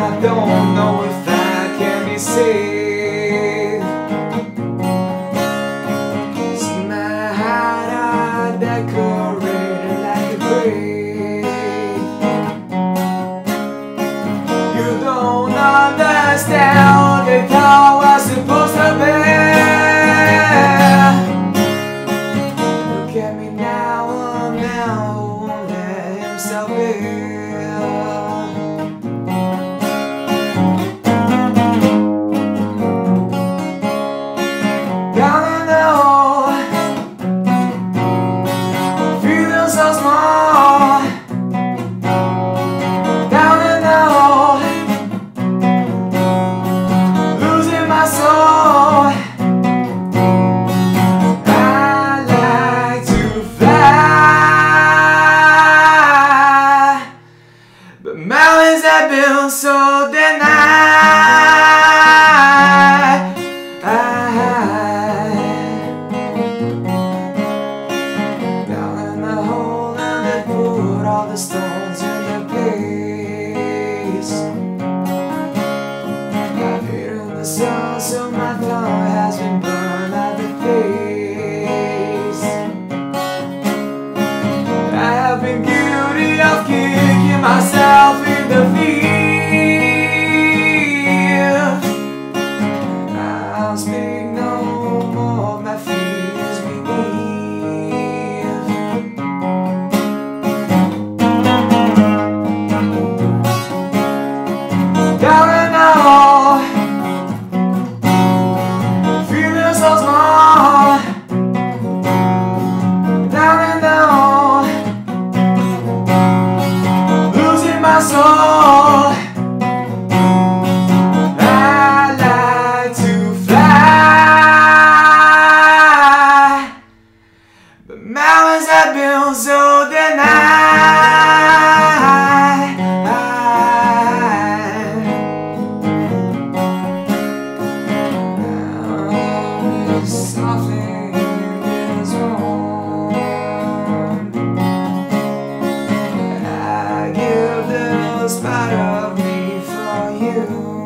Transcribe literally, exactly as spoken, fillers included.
I don't know if I can be saved. See my heart, I decorated like a grave. You don't understand the car was supposed to be. Look at me now, I'm now who won't let himself be. Down in the hole, feeling so small. Down in the hole, losing my soul. I like to fly, but mountains have been so denied. I all the stones in the place. I've hidden the sun, so my thumb has been burned at the face. I have been guilty of kicking myself in the feet. I'll speak no more, my fears beneath. Down in the hole, feeling so small. Down in the hole, losing my soul. I like to fly, but mountains have been so denied. Something is wrong. I give this part of me for you.